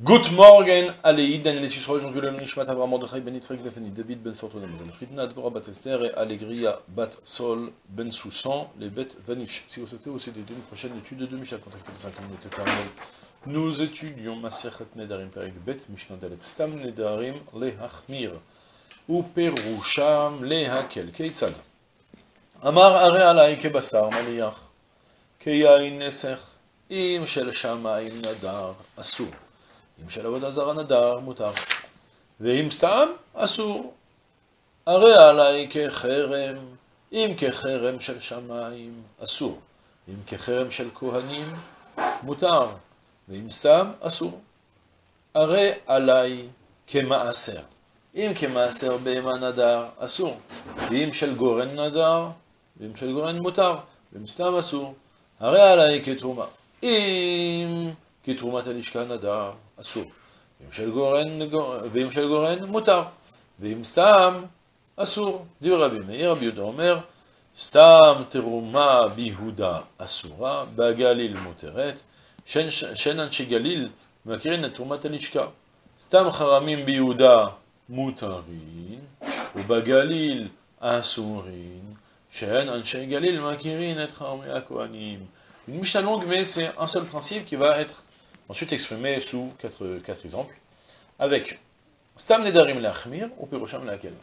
Good morning, Aleïd, Daniel Tisra, aujourd'hui le Nishmat Avram Mordechai Ben Yitzhak Zefani, David Ben Fortuna Mazal Fritna, Dvora Bat Esther et Allegria Bat Sol Ben Soussan, les bêtes Vanish. Si vous souhaitez aussi d'étudier une prochaine étude de Mishnah, contactez les 5 minutes éternelles. Nous étudions Masechet Nedarim Perek Bet, Mishnah Dalet Stam Nedarim Lehachmir, ou Perusham Lehakel, Keitzad. Amar Are Alai Kebasar Maliach, Keyain Neser, Im Shel Shamayim Nadar Asur. אם של עבודה זרה נדר, מותר. ואם סתם, אסור. הרי עליי כחרם, אם כחרם של שמיים, אסור. אם כחרם של כהנים, מותר. ואם סתם, אסור. הרי עליי כמעשר. אם כמעשר בהמה נדר, אסור. ואם של גורן נדר, ואם של גורן מותר. ואם סתם, אסור. הרי עליי כתרומה. אם כתרומת הלשכה נדר, אסור. ואם של גורן מותר. ואם סתם, אסור. דיבר רבי מאיר, רבי יהודה אומר, סתם תרומה ביהודה אסורה, בגליל מותרת, שאין אנשי גליל מכירים את תרומת הלשכה. סתם חרמים ביהודה מותרים, ובגליל אסורים, שאין אנשי גליל מכירים את חרמי הכהנים. Une Mishnah longue, mais c'est un seul principe qui va être ensuite exprimé sous quatre exemples, avec Stam Nedarim Leachmir ou Perusham Lehakel.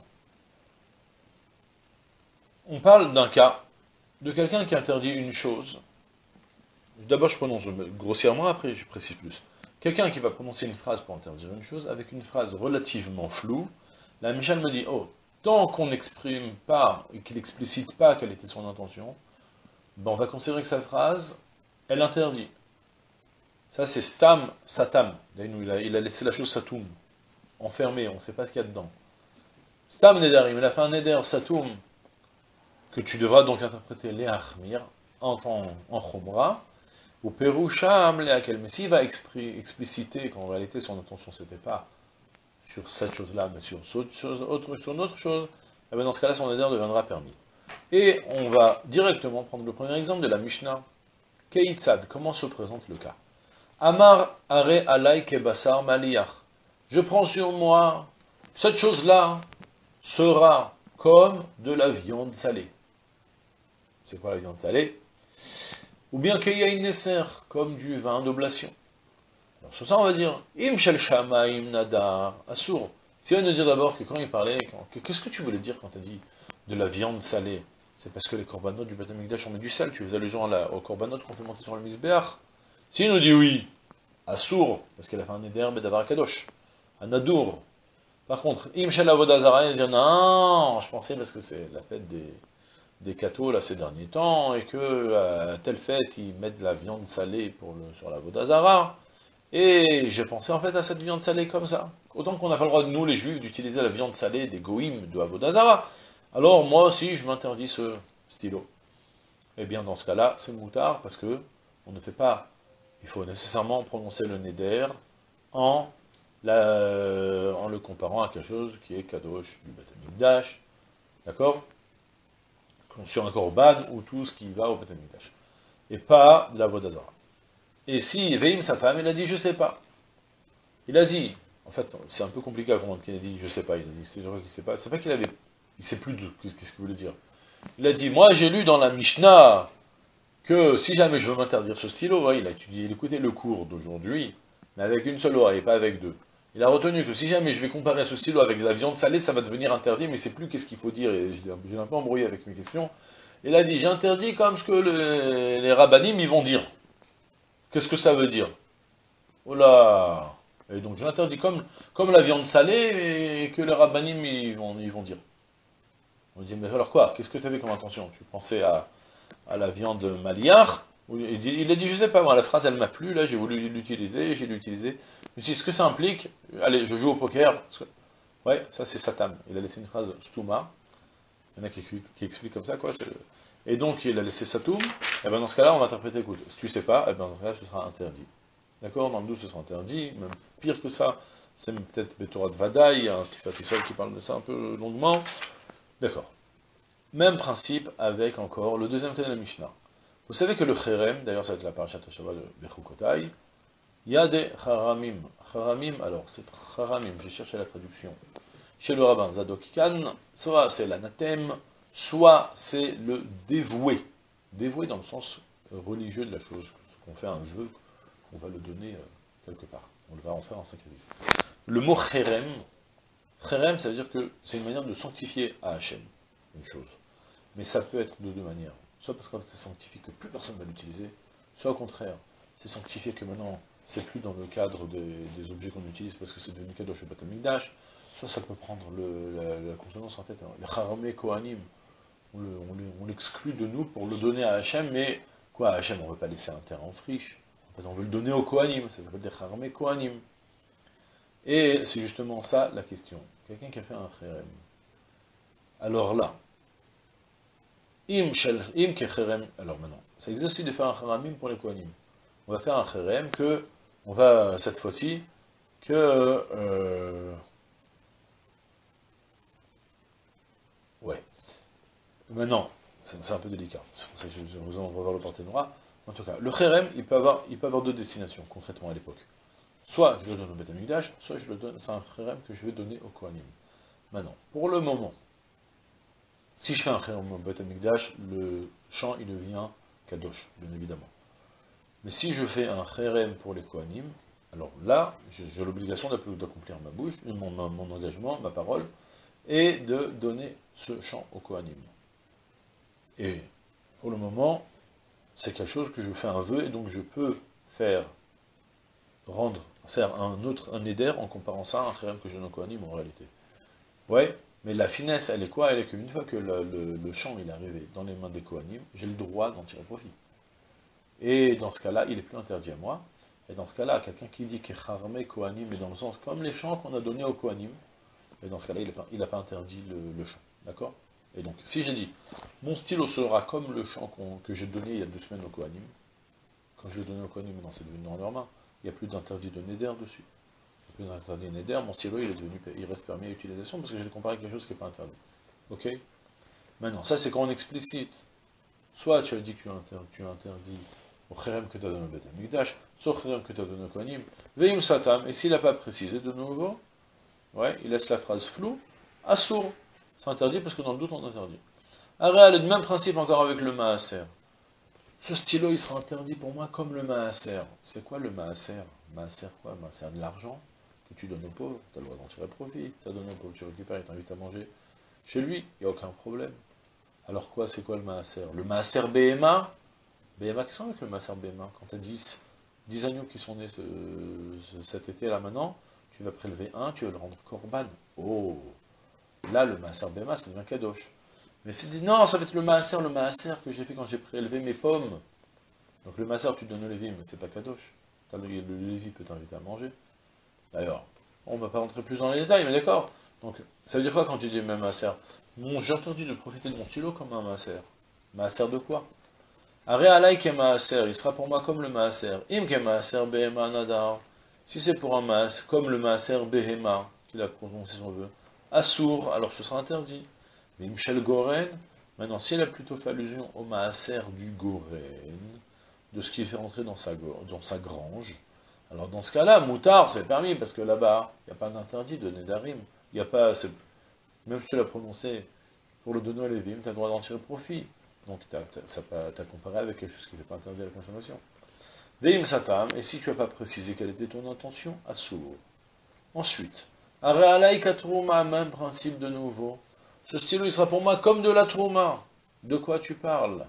On parle d'un cas de quelqu'un qui interdit une chose. D'abord je prononce grossièrement, après je précise plus. Quelqu'un qui va prononcer une phrase pour interdire une chose avec une phrase relativement floue. La Mishnah me dit, oh, tant qu'on n'exprime pas et qu'il n'explicite pas quelle était son intention, ben on va considérer que sa phrase, elle interdit. Ça c'est Stam, Satam. Il a laissé la chose Satoum, enfermée, on ne sait pas ce qu'il y a dedans. Stam Nedarim, il a fait un Neder Satoum, que tu devras donc interpréter Leachmir, en Chomra, ou Perusham Lehakel. Mais s'il va expliciter qu'en réalité son intention c'était pas sur cette chose-là, mais sur une autre chose, eh bien dans ce cas-là son Neder deviendra permis. Et on va directement prendre le premier exemple de la Mishnah. Keitzad, comment se présente le cas? Amar are alay kebasar maliyach. Je prends sur moi, cette chose-là sera comme de la viande salée. C'est quoi la viande salée? Ou bien keyain neser, comme du vin d'oblation. Alors sur ça on va dire, im shel shamayim nadar asur. Si on nous dit d'abord que quand il parlait, qu'est-ce que tu voulais dire quand tu as dit de la viande salée? C'est parce que les korbanot du Beth Amikdash ont mis du sel, tu fais allusion aux korbanot qu'on fait monter sur le Mizbeach. S'il nous dit oui, Assour, parce qu'elle a fait un éder Bedavar Kadosh, un Nadour. Par contre, Im Shel Avodah Zara, il dit non, je pensais parce que c'est la fête des cathos là ces derniers temps, et que à telle fête, ils mettent de la viande salée sur la Avodah Zara. Et j'ai pensé en fait à cette viande salée comme ça. Autant qu'on n'a pas le droit, nous les juifs, d'utiliser la viande salée des goïms de Avodah Zara. Alors moi aussi je m'interdis ce stylo. Eh bien dans ce cas-là, c'est moutard parce que on ne fait pas, il faut nécessairement prononcer le neder en le comparant à quelque chose qui est kadosh du Beth Amikdash, d'accord? Sur un korban ou tout ce qui va au Beth Amikdash. Et pas de la Avodah Zara. Et si Veim sa femme, il a dit je sais pas. Il a dit, en fait c'est un peu compliqué à comprendre qu'il a dit je sais pas, il a dit c'est vrai qu'il sait pas, c'est pas qu'il avait. Il ne sait plus qu'est-ce qu'il voulait dire. Il a dit, moi j'ai lu dans la Mishnah que si jamais je veux m'interdire ce stylo, ouais, il a étudié, il écoutait le cours d'aujourd'hui, mais avec une seule oreille, pas avec deux. Il a retenu que si jamais je vais comparer ce stylo avec de la viande salée, ça va devenir interdit, mais c'est plus qu'est-ce qu'il faut dire, et j'ai un peu embrouillé avec mes questions. Il a dit, j'interdis comme ce que les rabbinim ils vont dire. Qu'est-ce que ça veut dire? Oh là! Et donc j'interdis comme la viande salée et que les rabbinim ils vont dire. On dit, mais alors quoi? Qu'est-ce que tu avais comme intention? Tu pensais à la viande maliar? Il a dit, je sais pas, moi, la phrase, elle m'a plu, là, j'ai voulu l'utiliser, j'ai l'utilisé. Je me suis dit, ce que ça implique, allez, je joue au poker. Ouais, ça, c'est Satam. Il a laissé une phrase Stouma. Il y en a qui expliquent comme ça, quoi. Et donc, il a laissé Satoum. Et bien, dans ce cas-là, on va interpréter, écoute, si tu sais pas, et bien, dans ce cas-là, ce sera interdit. D'accord? Dans le 12, ce sera interdit. Même pire que ça, c'est peut-être Betorat Vadaï, il y a un Tifat Israël qui parle de ça un peu longuement. D'accord. Même principe avec encore le deuxième cas de la Mishnah. Vous savez que le Cherem, d'ailleurs ça va être la parashat Shabbat de Bechukotai, Il y a des Haramim. Haramim, alors, c'est Haramim, j'ai cherché la traduction. Chez le rabbin Zadok Khan, soit c'est l'anathème, soit c'est le dévoué. Dévoué dans le sens religieux de la chose, qu'on fait un vœu, qu'on va le donner quelque part. On va en faire un sacrifice. Le mot Kherem, Kherem, ça veut dire que c'est une manière de sanctifier à Hachem, une chose. Mais ça peut être de deux manières. Soit parce que c'est sanctifié que plus personne ne va l'utiliser, soit au contraire, c'est sanctifié que maintenant, c'est plus dans le cadre des objets qu'on utilise parce que c'est devenu Kadosh au Beth Amikdash, soit ça peut prendre la consonance, en fait, hein, le Haramé Kohanim, on l'exclut de nous pour le donner à Hachem, mais quoi, à Hachem, on ne veut pas laisser un terrain en friche, en fait, on veut le donner au Kohanim, ça s'appelle des Haramé Kohanim. Et c'est justement ça la question. Quelqu'un qui a fait un Kherem. Alors là, alors maintenant, ça existe aussi de faire un Kheramim pour les Kohanim. On va faire un Kherem que, on va cette fois-ci, ouais. Maintenant, c'est un peu délicat, c'est pour ça que je vous en revoir le porté-noir. En tout cas, le Kherem, il peut avoir deux destinations, concrètement à l'époque. Soit je le donne au Beth Amikdash, soit je le donne, c'est un Kherem que je vais donner au Kohanim. Maintenant, pour le moment, si je fais un Kherem au Beth Amikdash, le chant, il devient Kadosh, bien évidemment. Mais si je fais un Kherem pour les Kohanim, alors là, j'ai l'obligation d'accomplir ma bouche, mon engagement, ma parole, et de donner ce chant aux Kohanim. Et pour le moment, c'est quelque chose que je fais un vœu, et donc je peux faire un éder en comparant ça à un Kherem que je donne aux Kohanim en réalité. Ouais, mais la finesse, elle est quoi? Elle est qu'une fois que le chant il est arrivé dans les mains des Kohanim, j'ai le droit d'en tirer profit. Et dans ce cas-là, il n'est plus interdit à moi. Et dans ce cas-là, quelqu'un qui dit que Kharmé Kohanim est dans le sens comme les chants qu'on a donnés aux Kohanim, et dans ce cas-là, il n'a pas interdit le chant. D'accord? Et donc, si j'ai dit, mon stylo sera comme le chant que j'ai donné il y a 2 semaines aux Kohanim, quand je l'ai donné aux Kohanim, maintenant c'est devenu dans leurs mains, il n'y a plus d'interdit de Neder dessus. Il n'y a plus d'interdit de Neder, mon stylo il reste permis à utilisation parce que je l'ai comparé avec quelque chose qui n'est pas interdit. Ok? Maintenant, ça c'est quand on explicite. Soit tu as dit que tu as interdit au Kherem que tu as donné au Beth Amikdash, soit au Kherem que tu as donné au Kohanim, Veim Satam, et s'il n'a pas précisé de nouveau, ouais, il laisse la phrase floue, Assour, c'est interdit parce que dans le doute on interdit. Arrêt, le même principe encore avec le Maaser. Ce stylo il sera interdit pour moi comme le Maaser. C'est quoi le Maaser? Maaser quoi? Maaser de l'argent que tu donnes aux pauvres, tu as le droit d'en tirer profit, tu as donné aux pauvres, tu récupères, il t'invite à manger. Chez lui, il n'y a aucun problème. Alors quoi, c'est quoi le Maaser? Le Maaser BMA? BMA, qu'est-ce qu'on avec le Maaser BMA? Quand tu as 10 agneaux qui sont nés cet été-là maintenant, tu vas prélever un, tu vas le rendre Korban. Oh! Là, le Maaser BMA, ça devient Kadosh. Mais c'est dit, non, ça va être le Maaser que j'ai fait quand j'ai prélevé mes pommes. Donc le Maaser, tu donnes au Lévi, mais c'est pas Kadosh. Le Lévi peut t'inviter à manger. D'ailleurs, on ne va pas rentrer plus dans les détails, mais d'accord. Donc, ça veut dire quoi quand tu dis même Maaser? J'ai entendu de profiter de mon stylo comme un Maaser. Maaser de quoi? Aré alay ke Maaser, il sera pour moi comme le Maaser. Im ke Maaser behema nadar. Si c'est pour un Maaser, comme le Maaser behema, qu'il a prononcé son vœu, Assour, alors ce sera interdit. Mais Michel Goren, maintenant, si elle a plutôt fait allusion au Maaser du Goren, de ce qui est fait rentrer dans sa grange, alors dans ce cas-là, Moutard, c'est permis, parce que là-bas, il n'y a pas d'interdit de Nedarim. Il n'y a pas, même si tu l'as prononcé pour le donner à Lévim, tu as le droit d'en tirer profit. Donc tu as comparé avec quelque chose qui n'est pas interdit à la consommation. Veim Satam, et si tu n'as pas précisé quelle était ton intention, Assour. Ensuite, Arealaï Katrouma, même principe de nouveau. Ce stylo, il sera pour moi comme de la trouma. De quoi tu parles?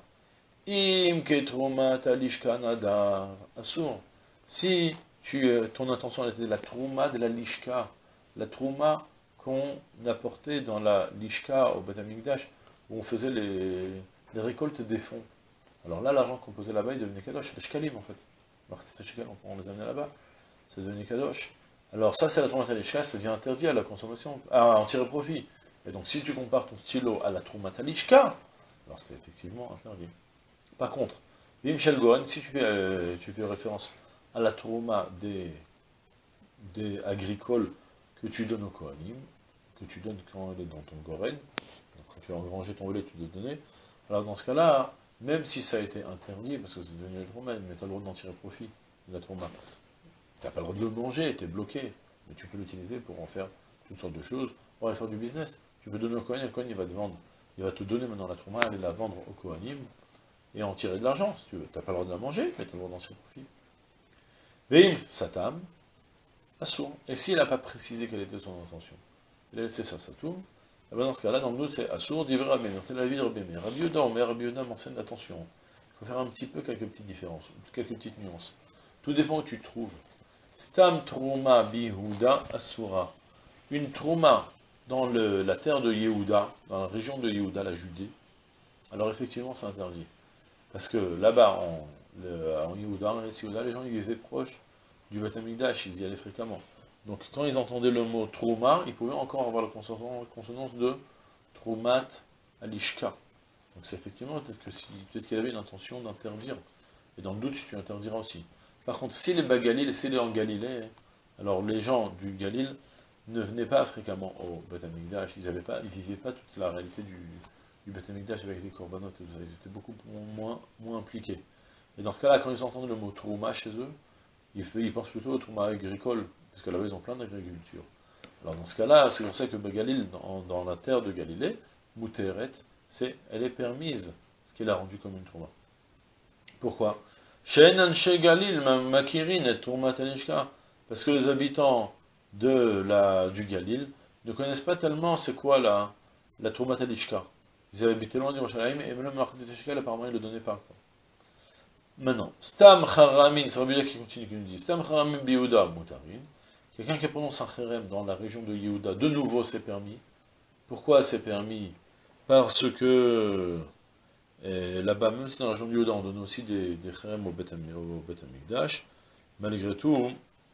Im ketrouma talishka nadar. Assour. Si ton intention était la trouma de la lishka, la trouma qu'on apportait dans la lishka au Beth Amikdash, où on faisait les récoltes des fonds. Alors là, l'argent qu'on posait là-bas, il devenait kadosh, c'était shkalim en fait. Alors que c'était shkalim, on les amenait là-bas, ça devenait kadosh. Alors ça, c'est la trouma talishka, ça devient interdit à la consommation, à en tirer profit. Et donc, si tu compares ton stylo à la trouma talishka, alors c'est effectivement interdit. Par contre, Michel Gohan, si tu fais référence à la trouma des agricoles que tu donnes au Kohanim, que tu donnes quand elle est dans ton Goren, donc quand tu as engrangé ton blé, tu dois donner, alors dans ce cas-là, même si ça a été interdit, parce que c'est devenu la trouma, mais tu as le droit d'en tirer profit, de la trouma. Tu n'as pas le droit de le manger, tu es bloqué. Mais tu peux l'utiliser pour en faire toutes sortes de choses, pour aller faire du business. Tu peux donner au Kohen, le Kohen il va te vendre. Il va te donner maintenant la trouma, aller la vendre au Kohanim, et en tirer de l'argent, si tu veux. Tu n'as pas le droit de la manger, mais tu as le droit d'en tirer profit. Veim, Satam, Assour. Et s'il n'a pas précisé quelle était son intention, il a laissé ça, ça tourne. Et bien dans ce cas-là, dans le doute, c'est Assour, d'Ivra Rabbi, c'est la vie de Rabbi Meir. Rabbi Yehuda, mais Rabbi Yehuda m'enseigne l'attention. Il faut faire un petit peu quelques petites différences, quelques petites nuances. Tout dépend où tu te trouves. Stam Trouma Bihuda Asura. Une Trouma dans la terre de Yehuda, dans la région de Yehuda, la Judée, alors effectivement c'est interdit. Parce que là-bas, en Yehuda, les gens ils vivaient proches du Beth Amikdash, ils y allaient fréquemment. Donc quand ils entendaient le mot Trouma, ils pouvaient encore avoir la consonance de Troumat Alishka. Donc c'est effectivement, peut-être qu'il avait une intention d'interdire. Et dans le doute, tu interdiras aussi. Par contre, si les Bagalil, si les en Galilée, alors les gens du Galil ne venaient pas fréquemment au Beth Amikdash, ils ne vivaient pas toute la réalité du Beth Amikdash avec les corbanotes, ils étaient beaucoup moins impliqués. Et dans ce cas-là, quand ils entendent le mot Trouma chez eux, ils pensent plutôt au Trouma agricole, parce que là-bas ils ont plein d'agriculture. Alors dans ce cas-là, c'est pour ça que Galil, dans la terre de Galilée, Mouteret, elle est permise, ce qui l'a rendu comme une Trouma. Pourquoi? Galil, Makirin et Trouma Tanishka, parce que les habitants du Galil ne connaissent pas tellement c'est quoi la Trouma Tanishka. Ils avaient habité loin du Yerushalayim, et même Marchet Shekal, apparemment, ils ne le donnaient pas. Maintenant, Stam Charamin, c'est Rabbi qui continue, qui nous dit, Stam Charamin Biouda Moutarin, quelqu'un qui prononce un Cherem dans la région de Yehuda, de nouveau c'est permis. Pourquoi c'est permis? Parce que là-bas, même si dans la région de Yehuda, on donne aussi des Cherem au Beth Amikdash, malgré tout,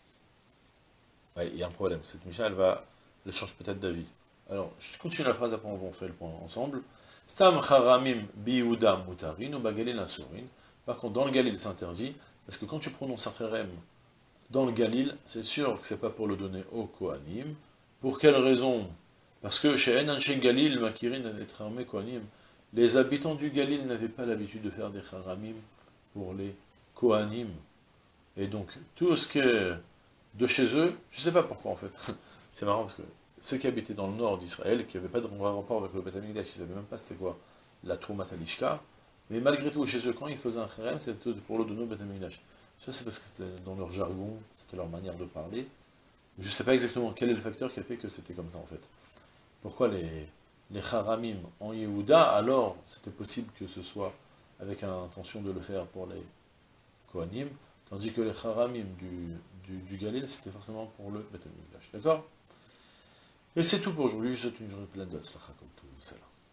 il y a un problème. Cette Mishnah, elle change peut-être d'avis. Alors, je continue la phrase, après on va faire le point ensemble. Stam Charamim Biouda Moutarin ou Bagalil Asurin. Par contre, dans le Galil, c'est interdit, parce que quand tu prononces un Cherem dans le Galil, c'est sûr que c'est pas pour le donner au Kohanim. Pour quelle raison? Parce que chez Enanche Galil, Makirin et Kohanim, les habitants du Galil n'avaient pas l'habitude de faire des Charamim pour les Kohanim. Et donc, tout ce que de chez eux, je ne sais pas pourquoi en fait. C'est marrant parce que ceux qui habitaient dans le nord d'Israël, qui n'avaient pas de rapport avec le Beth Amikdash, ils ne savaient même pas c'était quoi la Troumat Alishka, mais malgré tout, chez eux, quand ils faisaient un Cherem, c'était pour le donner au Beth Amikdash. Ça c'est parce que c'était dans leur jargon, c'était leur manière de parler. Je ne sais pas exactement quel est le facteur qui a fait que c'était comme ça en fait. Pourquoi les Charamim en Yehuda, alors c'était possible que ce soit avec l'intention de le faire pour les Kohanim, tandis que les Charamim du Galil, c'était forcément pour le Beth Amikdash. D'accord? Et c'est tout pour aujourd'hui, je souhaite une journée pleine de tzlacha comme tout, salam.